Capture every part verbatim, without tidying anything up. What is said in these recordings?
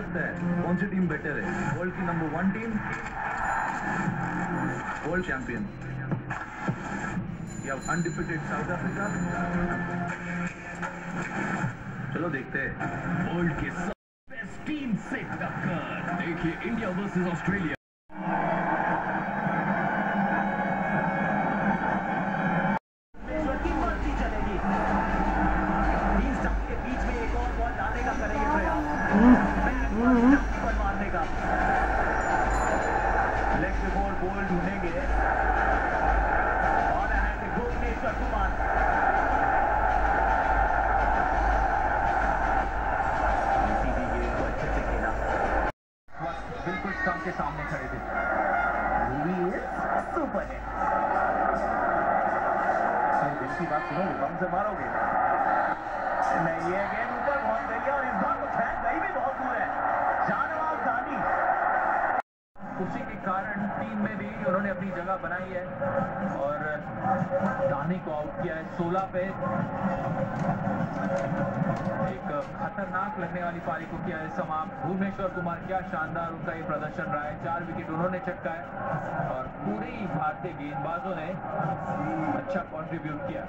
सकता है कौन सी टीम बेटर है। वर्ल्ड की number one team, world champion, या अनडिफिटेड साउथ अफ्रीका। चलो देखते हैं वर्ल्ड के बेस्ट टीम से टक्कर। देखिए इंडिया वर्सेस ऑस्ट्रेलिया। बिल्कुल स्टंप के सामने खड़े थे। सुपर है। दिल की बात सुनो, बम से मारोगे नहीं। ये गेंद ऊपर बहुत गई है और इस बार तो फेंक गई भी बहुत दूर है। शाहनवाज दानी, उसी के कारण टीम में भी उन्होंने अपनी जगह बनाई है और दानी को आउट किया है सोलह पे। एक खतरनाक लगने वाली पारी को किया है समाप्त। भुवनेश्वर कुमार, क्या शानदार उनका ये प्रदर्शन रहा है। चार विकेट उन्होंने चटकाए और पूरी भारतीय गेंदबाजों ने अच्छा कंट्रीब्यूट किया।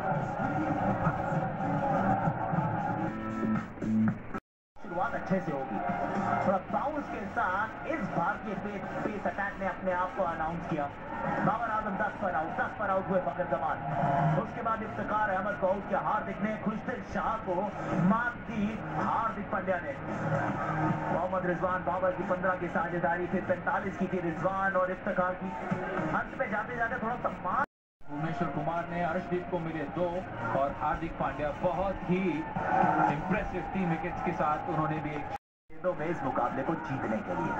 शुरुआत अच्छे से होगी, थोड़ा बाउंस के साथ इस भारतीय पेस पेस अटैक ने अपने आप को अनाउंस किया। बाबर आजम दस पर आउट, दस पर आउट हुए फखर जमान। उसके बाद इफ्तिकार अहमद को आउट किया। हार्दिक ने खुशदिल शाह को मात दी। हार्दिक पांड्या ने मोहम्मद रिजवान बाबर की पंद्रह की साझेदारी, फिर पैंतालीस की थी रिजवान और इफ्तिकार की। अंत में जाते जाते थोड़ा सम्मान भुवनेश्वर कुमार ने, अर्शदीप को मिले दो और हार्दिक पांड्या बहुत ही इंप्रेसिव तीन विकेट्स के साथ उन्होंने भी एक दो में इस मुकाबले को जीतने के लिए।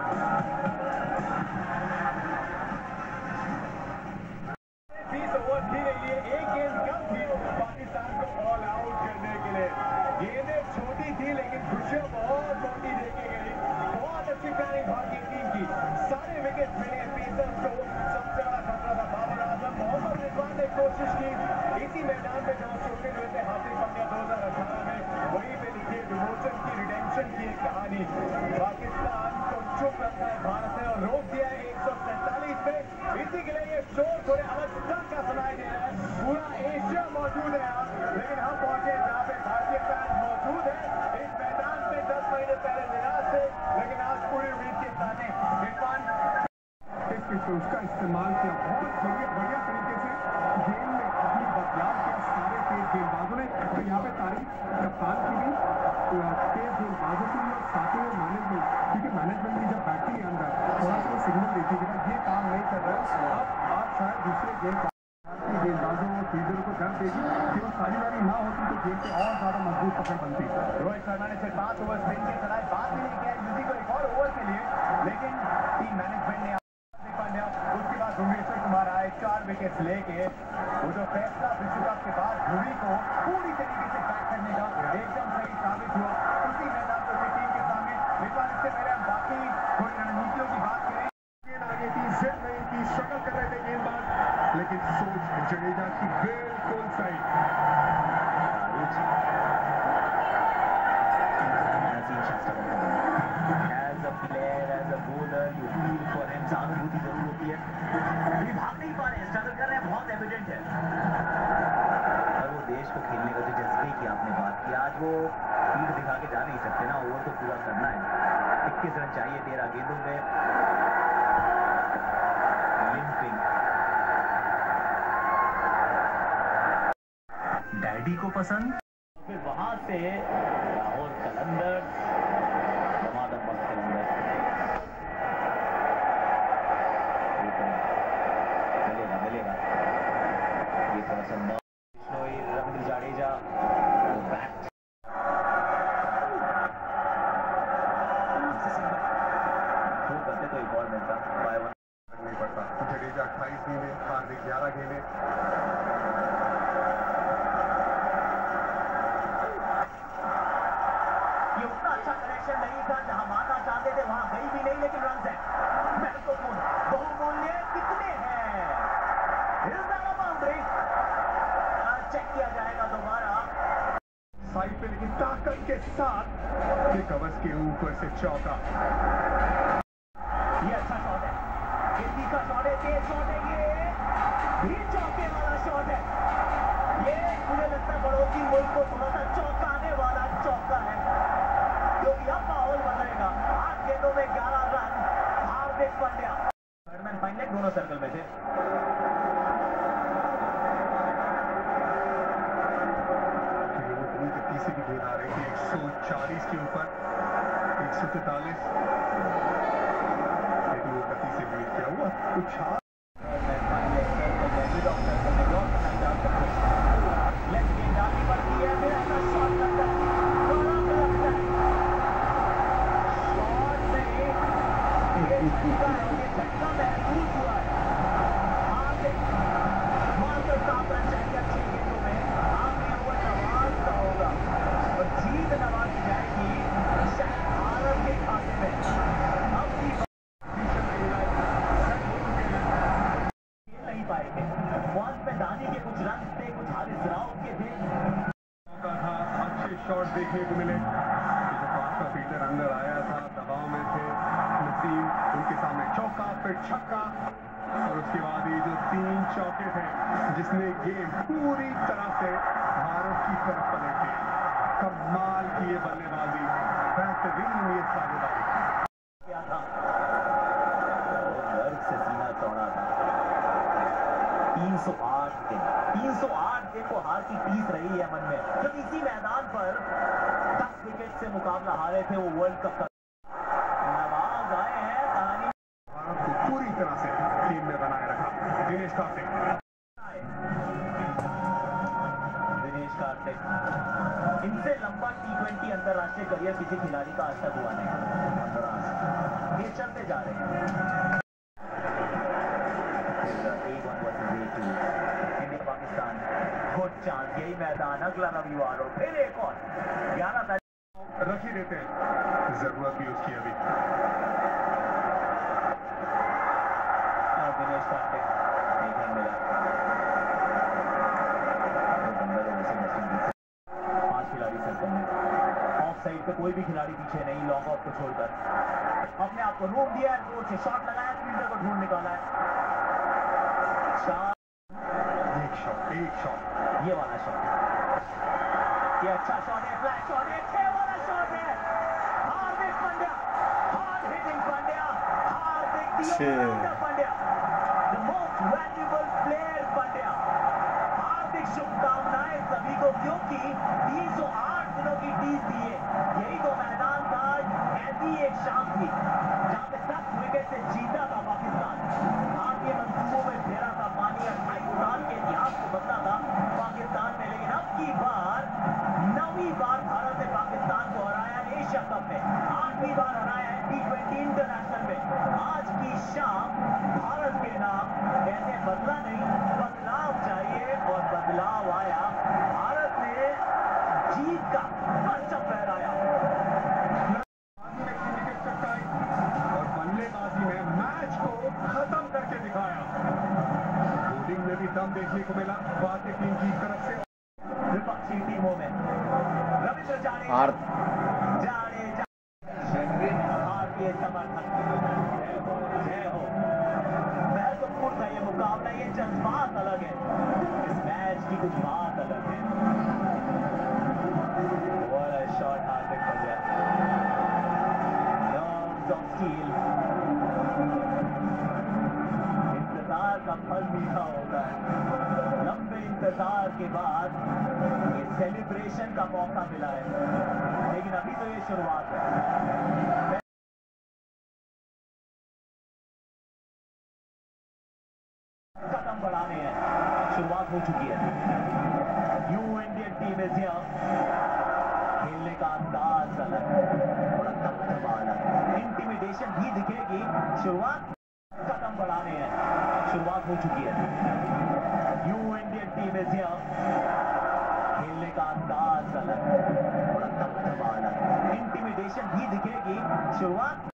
बीस ओवर खेले लिए एक गेंद कम थी पाकिस्तान को ऑल आउट करने के लिए। गेंदें छोटी थी लेकिन खुशियां बहुत मोटी देके गई। बहुत अच्छी प्लानिंग भारतीय टीम की। सारे विकेट मिले पेसर्स को। सबसे बड़ा खतरा था बाबर आजम। मोहम्मद रिजवान ने कोशिश की इसी मैदान में जहां चोटे हुए थे हार्दिक पांड्या दो हजार अठारह में, वहीं पे लिखी विमोचन की, रिडेम्पशन की एक कहानी। पाकिस्तान को चुप रखा है भारत ने और रोक दिया है एक सौ सैंतालीस पे। इसी के लिए ये शोर थोड़े अलग ढंग का सुनाई दे रहा है। पूरा एशिया मौजूद है यहाँ, लेकिन हम पहुंचे जहाँ पे भारतीय फैंस मौजूद है। इस मैदान पे दस महीने पहले निराश थे, लेकिन आज पूरी उम्मीद के साथ इरफान उसका इस्तेमाल किया बहुत बढ़िया बढ़िया तरीके से। गेम में अपनी बदलाव किया सारे तेज गेंदबाजों ने। तो यहाँ पे तारीफ कप्तान की भी, तेज गेंदबाजों की भी और साथ ही में मैनेजमेंट, क्योंकि मैनेजमेंट भी जब बैटरी के अंदर थोड़ा सा सिग्नल देती है ये काम नहीं कर रहा है, अब आप शायद दूसरे गेंद गेंदबाजों और फील्डरों को डर देगी कि वो साझेदारी ना होती तो गेम पे और ज्यादा मजबूत पकड़ बनती। रोहित शर्मा ने सिर्फ पांच ओवर स्पिन के चलाए, बात भी नहीं किया यूजी को एक और ओवर के लिए, लेकिन टीम मैनेजमेंट ने पांड्या। उसके बाद भुवनेश्वर कुमार आए चार विकेट लेके। वो जो फैसला विश्व कप के बाद भुवी को पूरी तरीके से बैक करने का एकदम सही साबित हुआ। उसी मैदान पर टीम के सामने विश्वास। इससे पहले हम बाकी थोड़ी रणनीतियों की बात करें। गेंद आगे थी, जिद नहीं थी, स्ट्रगल कर रहे थे गेंदबाज, लेकिन सोच जडेजा की बिल्कुल सही। सहानुभूति जरूर होती है, लेकिन भाग नहीं पा रहे, स्ट्रगल कर रहे हैं, बहुत एविडेंट है। और वो देश को खेलने का जो जज्बे की आपने बात की, आज वो पीठ दिखा के जा नहीं सकते ना, ओवर तो पूरा करना है। इक्कीस रन चाहिए तेरह गेंदों में। लिंपिंग डैडी को पसंद, फिर वहां से लाहौर कलंदर, दमादम मस्त कलंदर। मिलेगा मिलेगा ये थोड़ा सा बिश्नोई, रवींद्र जाडेजा बैट वो करते तो एक और मिलता। बाय वन नहीं पड़ता। जडेजा अट्ठाईस गेंदे, हार्दिक ग्यारह गेंदे। ये उतना अच्छा कनेक्शन नहीं था, जहां मारना चाहते थे वहां गई भी नहीं, लेकिन रन है महत्वपूर्ण बहुमूल्य कितने हैं। बाउंड्री चेक किया जाएगा दोबारा साइड पे, लेकिन ताकत के साथ कि कवच के ऊपर से चौका। ये अच्छा शॉट है, गिल्ली का शॉट है, तेज शॉट है, ये भी चौके वाला शॉट है। ये मुझे लगता है पड़ोसी मुल्क को थोड़ा सा चौंकाने वाला चौका है, क्योंकि अब माहौल बदलेगा। आठ गेंदों में ग्यारह run. Hardik Pandya batsman final दोनों सर्कल में थे। तीसरी भी गेंद आ रही थी एक सौ चालीस के ऊपर, एक सौ तैतालीस गति से बीट किया हुआ कुछ शॉट देखने को मिले। जो फील्डर अंदर आया था, दबाव में थे नसीम, उनके सामने चौका फिर छक्का, और उसके बाद ये जो तीन चौके थे जिसने गेम पूरी तरह से भारत की तरफ पलटी। कमाल की ये बल्लेबाजी, बेहतरीन ये साझेदारी क्या था, गर्व से सीना चौड़ा था। तीन सौ आठ दिन तीन सौ आठ दिन को हार की टीस रही है मन में, जब इसी मैदान पर दस विकेट से मुकाबला हारे थे वो वर्ल्ड कप का। नवाज आए हैं, कहानी भारत को पूरी तरह से टीम में बनाए रखा। दिनेश कार्तिक दिनेश कार्तिक इनसे लंबा टी ट्वेंटी अंतरराष्ट्रीय करियर किसी खिलाड़ी का आज तक हुआ नहीं। ये चलते जा रहे हैं। इंडिया पाकिस्तान गुड चांस, यही मैदान अगला रविवार और फिर एक और ग्यारह तारीख रख ही देते हैं, जरूरत भी उसकी अभी। दिनेश कार्तिक नहीं मिला, पांच खिलाड़ी सर्कल में, ऑफ साइड पे कोई भी खिलाड़ी पीछे नहीं, लॉन्ग ऑफ को छोड़कर अपने आप को रूम दिया, जोर से शॉट लगाया, फील्डर को ढूंढ निकाला है। एक शॉट एक शॉट ये वाला शॉट, ये अच्छा शॉट है, फ्लैश शॉट है, छह वाला शॉट है। Hardik Pandya, hard hitting Pandya, Hardik Pandya, the most valuable player Pandya. हार्दिक शुभकामनाएं सभी को, क्योंकि तीन सौ आठ दिनों की टीस दी है। यही तो मैदान था, ऐसी एक शाम थी जहां पे दस विकेट से जीता था पाकिस्तान। भारतीय मंसूबों में फेरा था पानी, अट्ठाईस साल के इतिहास को बदला था पाकिस्तान ने। लेकिन अब की बार नौवीं बार भारत ने पाकिस्तान को हराया एशिया कप में, आठवीं बार हराया है टी ट्वेंटी इंटरनेशनल में। आज की शाम भारत के नाम कहते बदला नहीं, बदलाव चाहिए, और बदलाव आया। भारत ने जीत का परचम फहराया और बल्लेबाजी में मैच को खत्म करके दिखाया। बॉलिंग में भी दम देखने को मिला भारतीय टीम की तरफ से। विपक्षी टीमों में रविंद्र जाडेजा जाडेजा भारतीय समर्थक जय हो जय हो। महत्वपूर्ण था ये मुकाबला, ये जज्बात अलग है, इस मैच की कुछ बात अलग है। What a shot Hardik Pandya, nerves of steel। इंतजार का फल मीठा होता है, लंबे इंतजार के बाद ये सेलिब्रेशन का मौका मिला है, लेकिन अभी तो ये शुरुआत है। कदम बढ़ाने हैं, शुरुआत हो चुकी है। New Indian team is here, खेलने का अंदाज अलग, बड़ा दबदबा अलग, इंटिमिडेशन भी दिखेगी। शुरुआत कदम बढ़ाने हैं, शुरुआत हो चुकी है। New Indian team is here, खेलने का अंदाज अलग, बड़ा दबदबा अलग, इंटिमिडेशन भी दिखेगी। शुरुआत